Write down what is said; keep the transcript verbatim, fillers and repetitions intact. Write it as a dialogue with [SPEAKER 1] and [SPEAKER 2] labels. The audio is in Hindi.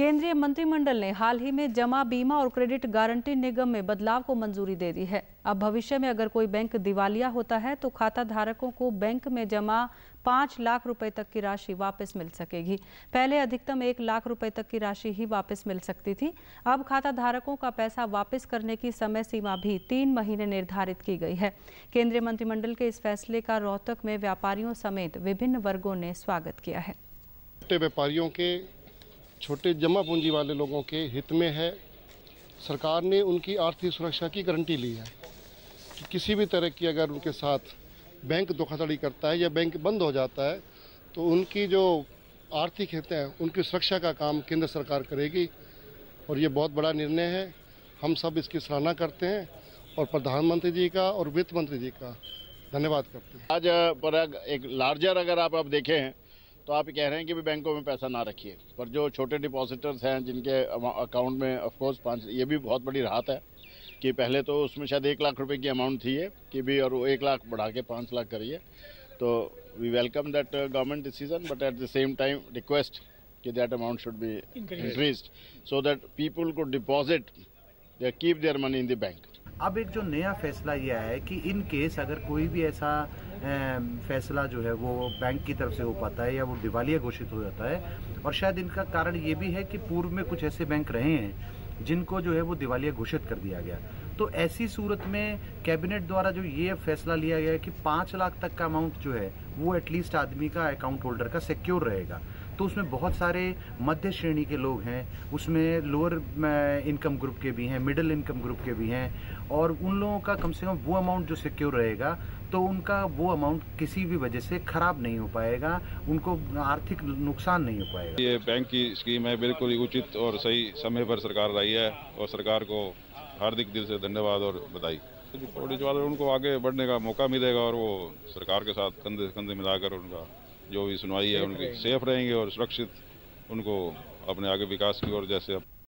[SPEAKER 1] केंद्रीय मंत्रिमंडल ने हाल ही में जमा बीमा और क्रेडिट गारंटी निगम में बदलाव को मंजूरी दे दी है। अब भविष्य में अगर कोई बैंक दिवालिया होता है तो खाता धारकों को बैंक में जमा पाँच लाख रुपए तक की राशि वापस मिल सकेगी। पहले अधिकतम एक लाख रुपए तक की राशि ही वापस मिल सकती थी। अब खाता धारकों का पैसा वापस करने की समय सीमा भी तीन महीने निर्धारित की गई है। केंद्रीय मंत्रिमंडल के इस फैसले का रोहतक में व्यापारियों समेत विभिन्न वर्गों ने स्वागत किया है।
[SPEAKER 2] छोटे व्यापारियों के, छोटे जमा पूंजी वाले लोगों के हित में है। सरकार ने उनकी आर्थिक सुरक्षा की गारंटी ली है कि किसी भी तरह की अगर उनके साथ बैंक धोखाधड़ी करता है या बैंक बंद हो जाता है तो उनकी जो आर्थिक हित है उनकी सुरक्षा का काम केंद्र सरकार करेगी। और ये बहुत बड़ा निर्णय है, हम सब इसकी सराहना करते हैं और प्रधानमंत्री जी का और वित्त मंत्री जी का धन्यवाद करते हैं।
[SPEAKER 3] आज पर एक लार्जर अगर आप अब देखें तो आप कह रहे हैं कि भी बैंकों में पैसा ना रखिए, पर जो छोटे डिपॉजिटर्स हैं जिनके अकाउंट में ऑफ कोर्स पाँच, ये भी बहुत बड़ी राहत है कि पहले तो उसमें शायद एक लाख रुपए की अमाउंट थी ये कि भी, और वो एक लाख बढ़ा के पाँच लाख करिए। तो we welcome that government decision, but at the same time request कि that amount should be increased so that people को deposit they keep their money in the bank.
[SPEAKER 4] अब एक जो नया फैसला यह है कि इन केस अगर कोई भी ऐसा फैसला जो है वो बैंक की तरफ से हो पाता है या वो दिवालिया घोषित हो जाता है, और शायद इनका कारण ये भी है कि पूर्व में कुछ ऐसे बैंक रहे हैं जिनको जो है वो दिवालिया घोषित कर दिया गया। तो ऐसी सूरत में कैबिनेट द्वारा जो ये फैसला लिया गया है कि पाँच लाख तक का अमाउंट जो है वो एटलीस्ट आदमी का, अकाउंट होल्डर का सिक्योर रहेगा। तो उसमें बहुत सारे मध्य श्रेणी के लोग हैं, उसमें लोअर इनकम ग्रुप के भी हैं, मिडिल इनकम ग्रुप के भी हैं, और उन लोगों का कम से कम वो अमाउंट जो सिक्योर रहेगा तो उनका वो अमाउंट किसी भी वजह से खराब नहीं हो पाएगा, उनको आर्थिक नुकसान नहीं हो पाएगा।
[SPEAKER 5] ये बैंक की स्कीम है, बिल्कुल उचित और सही समय पर सरकार लाई है और सरकार को हार्दिक दिल से धन्यवाद और बधाई। पुलिस वाले उनको आगे बढ़ने का मौका मिलेगा और वो सरकार के साथ कंधे से कंधे मिलाकर उनका जो भी सुनवाई है उनकी सेफ रहेंगे और सुरक्षित उनको अपने आगे विकास की ओर जैसे